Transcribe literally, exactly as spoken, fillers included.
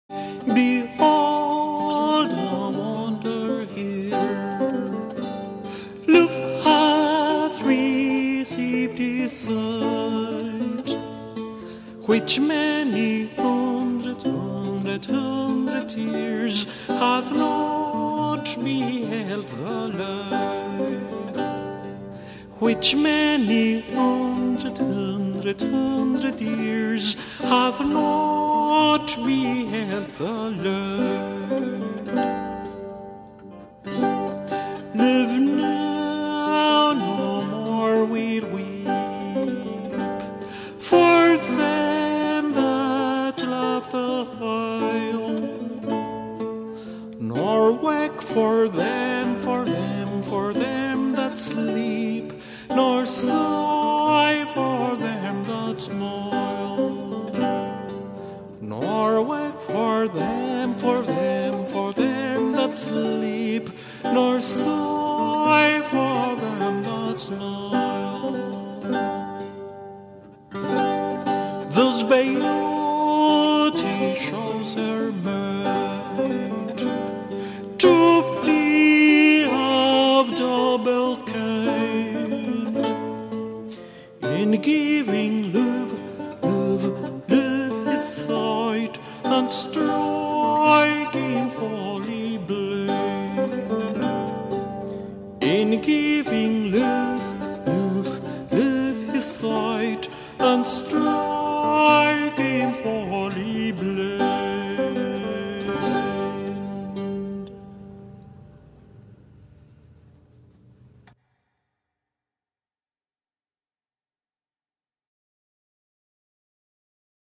Behold a wonder here, love hath received his sight, which many hundred, hundred, hundred years hath not beheld the light, which many hundred, hundred, hundred years hath not beheld the light. Live now, no more will weep for them that love the while, nor wake for them, for them, for them that sleep, nor sigh for them that smile, nor wake for them, for them, for them that sleep, nor sigh for them that smile. Thus beauty shows her might to be of double kind, in giving love, love, love his sight, and striking folly blind, in giving love, love, love his sight, and striking